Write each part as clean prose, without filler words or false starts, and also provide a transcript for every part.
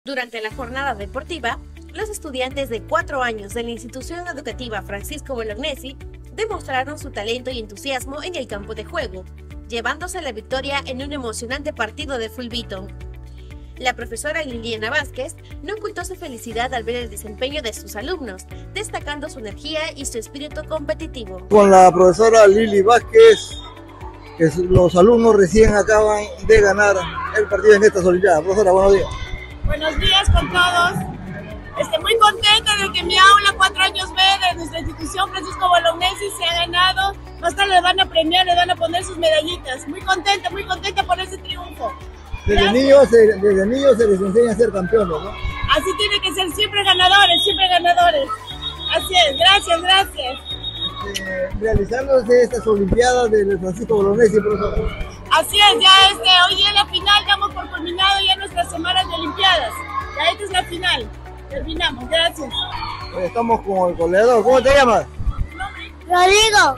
Durante la jornada deportiva, los estudiantes de 4 años de la institución educativa Francisco Bolognesi demostraron su talento y entusiasmo en el campo de juego, llevándose la victoria en un emocionante partido de fulbito. La profesora Liliana Vázquez no ocultó su felicidad al ver el desempeño de sus alumnos, destacando su energía y su espíritu competitivo. Con la profesora Lili Vázquez, que los alumnos recién acaban de ganar el partido en estas Olimpiadas. Profesora, buenos días. Buenos días con todos. Muy contenta de que mi aula 4 años B de nuestra institución Francisco Bolognesi se ha ganado. Más tarde le van a premiar, le van a poner sus medallitas. Muy contenta por ese triunfo. Desde niños se les enseña a ser campeones, ¿no? Así tiene que ser, siempre ganadores, siempre ganadores. Así es, gracias. Realizándose estas Olimpiadas del Francisco Bolognesi, profesor. Así es, ya hoy día en la final damos por culminado ya nuestras semanas de Olimpiadas. Ya esta es la final. Terminamos, gracias. Hoy estamos con el goleador. ¿Cómo te llamas? Rodrigo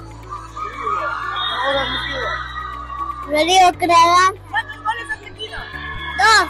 Craga. ¿Cuántos goles has metido? 2.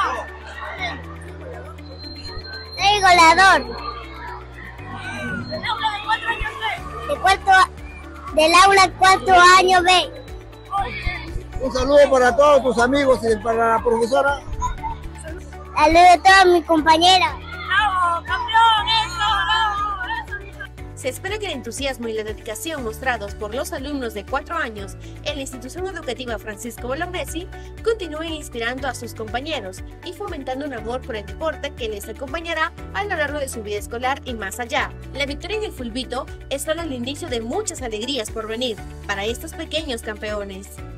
Soy goleador. ¿Del aula de 4 años B? Del aula 4 años B. Un saludo para todos tus amigos y para la profesora. Saludo a todas mis compañeras. ¡Bravo, campeón! ¡Eso! Se espera que el entusiasmo y la dedicación mostrados por los alumnos de 4 años en la institución educativa Francisco Bolognesi continúen inspirando a sus compañeros y fomentando un amor por el deporte que les acompañará a lo largo de su vida escolar y más allá. La victoria en el fulbito es solo el inicio de muchas alegrías por venir para estos pequeños campeones.